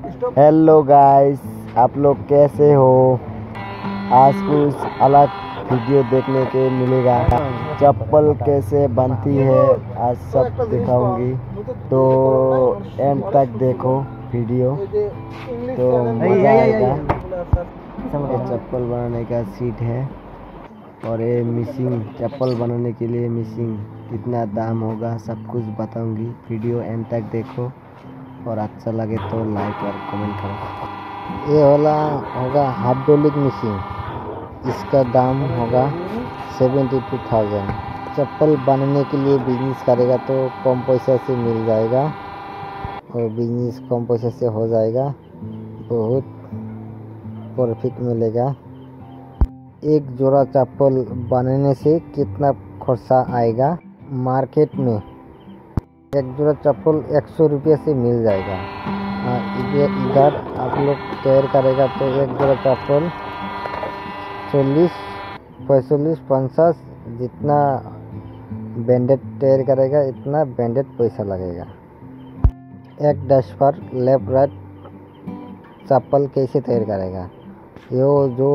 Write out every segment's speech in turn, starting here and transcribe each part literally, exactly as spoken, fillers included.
Hello guys, आप लोग कैसे हो। आज कुछ अलग वीडियो देखने के मिलेगा। चप्पल कैसे बनती है आज सब दिखाऊंगी, तो एंड तक देखो वीडियो, तो मज़ा आएगा। ये चप्पल बनाने का सीट है और ये मिशिंग, चप्पल बनाने के लिए मिशिंग कितना दाम होगा सब कुछ बताऊंगी। वीडियो एंड तक देखो और अच्छा लगे तो लाइक और कमेंट करो। ये वाला होगा हाइड्रोलिक मशीन, इसका दाम होगा सेवेंटी टू थाउजेंड। चप्पल बनाने के लिए बिजनेस करेगा तो कम पैसा से मिल जाएगा और बिजनेस कम पैसा से हो जाएगा, बहुत प्रॉफिट मिलेगा। एक जोड़ा चप्पल बनाने से कितना खर्चा आएगा मार्केट में? एक जोड़ा चप्पल एक सौ रुपये से मिल जाएगा। इधर आप लोग तैयार करेगा तो एक जोड़ा चप्पल चालीस पैंतालीस पचास, जितना बैंडेड तैयार करेगा इतना बैंडेड पैसा लगेगा। एक डैश पर लेफ्ट राइट चप्पल कैसे तैयार करेगा? यो जो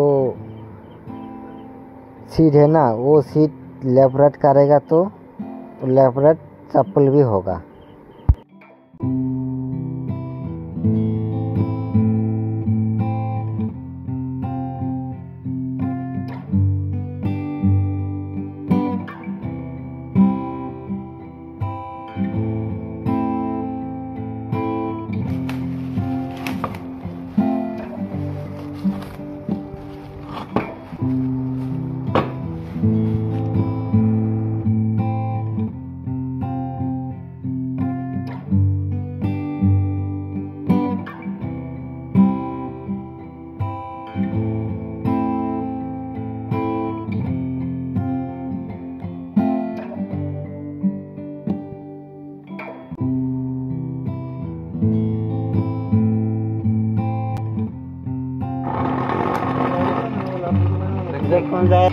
सीट है ना, वो सीट लेफ्ट राइट करेगा तो लेफ्ट राइट चप्पल भी होगा। कौन जाए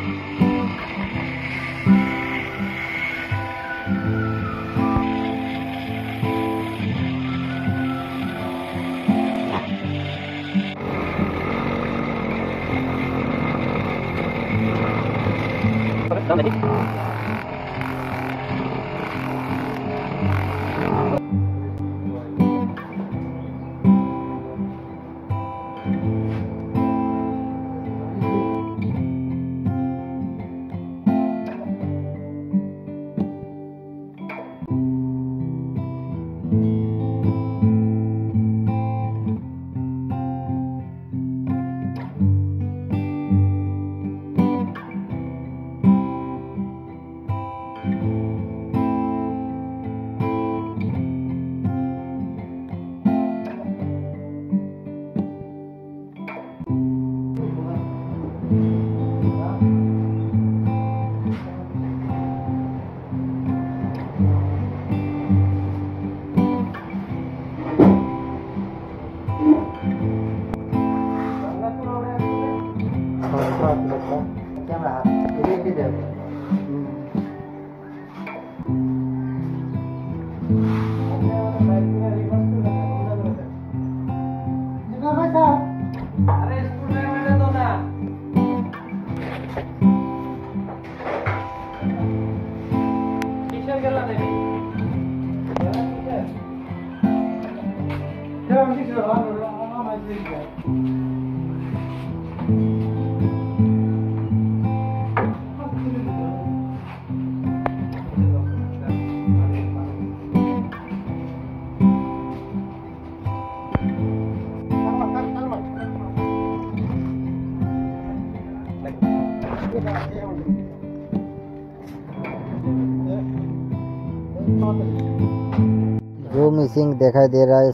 जो मिसिंग दिखाई दे रहा है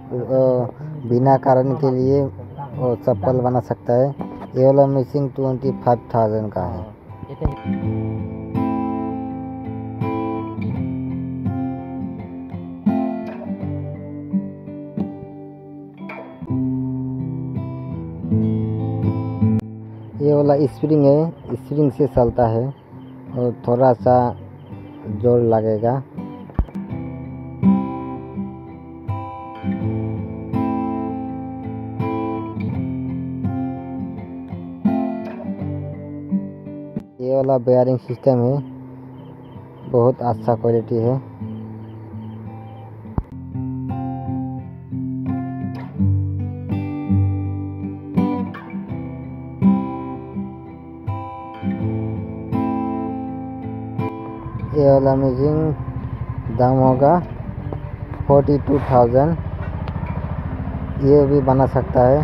सब बिना कारण के लिए चप्पल बना सकता है। ये वाला मिसिंग ट्वेंटी फाइव थाउजेंड का है। ये वाला स्प्रिंग है, स्प्रिंग से चलता है और थोड़ा सा जोर लगेगा। वाला बेयरिंग सिस्टम है, बहुत अच्छा क्वालिटी है। ये वाला मशीन दाम होगा फोर्टी टू थाउजेंड। ये भी बना सकता है।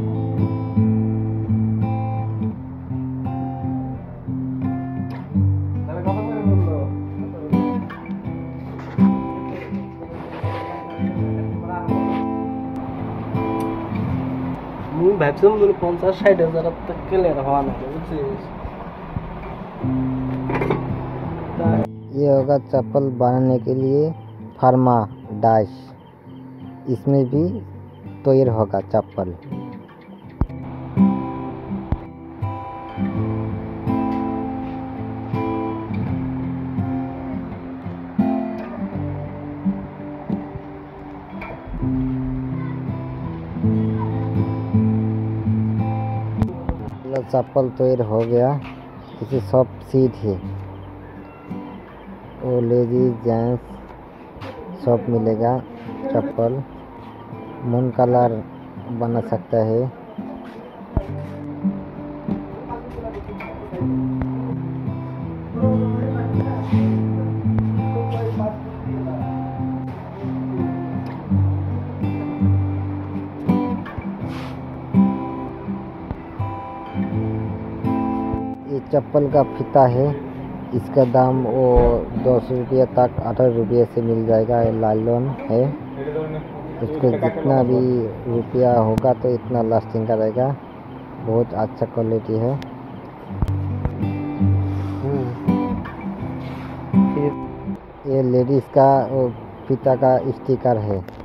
मुझे ভাবছিলাম তুমি পঞ্চাশ ষাট হাজার টাকা ক্লিয়ার হওয়া না বুঝছিস। ये होगा चप्पल बनाने के लिए फार्मा डाइस, इसमें भी तैयार होगा चप्पल। चप्पल तैयार हो गया। इसे सब सीट है, वो लेडीज जेंट्स सब मिलेगा। चप्पल मून कलर बना सकता है। ये चप्पल का फीता है, इसका दाम वो दो सौ रुपये तक अठारह रुपये से मिल जाएगा। ये लाइलॉन है, उसको जितना भी रुपया होगा तो इतना लास्टिंग करेगा। बहुत अच्छा क्वालिटी है। ये लेडीज़ का वो फीता का स्टिकर है।